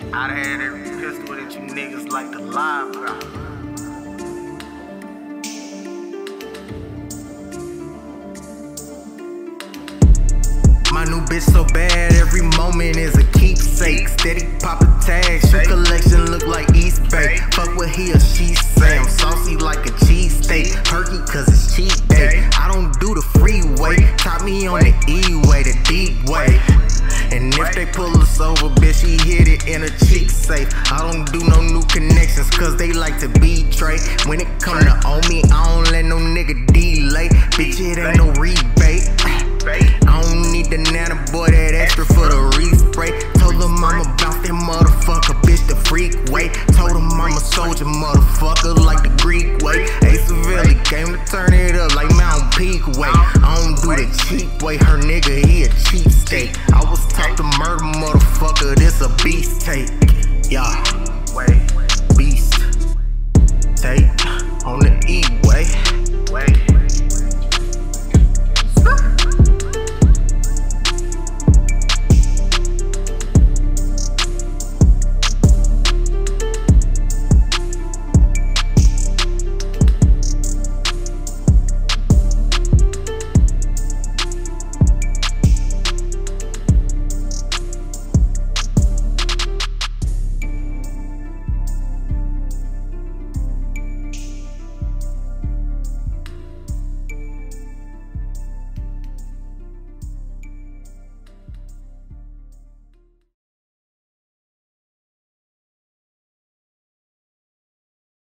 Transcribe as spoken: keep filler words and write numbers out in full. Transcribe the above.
I done had every pistol that you niggas like to lie about. My new bitch so bad, every moment is a keepsake. Steady poppin' tags, shoe collection look like East Bay. Fuck what he or she say, I'm saucy like a cheesesteak. Perky cause it's cheap day, I don't do the freeway. Top me on the E-way, the deep way. And if they pull us over, bitch, she hit it in a cheek safe. I don't do no new connections, cause they like to betray. When it come to owe me, I don't let no nigga delay. Bitch, it ain't no rebate. I don't need the nana boy, that extra for the respray. Told them I'm about that motherfucker, bitch, the freak way. Told them I'm a soldier, motherfucker, like the Greek way. Ace Savelli came to turn it up like Mountain Peak way. I don't do the cheap way, her nigga, he a cheapskate. I was taught to murder, motherfucker, this a beast take. Yeah.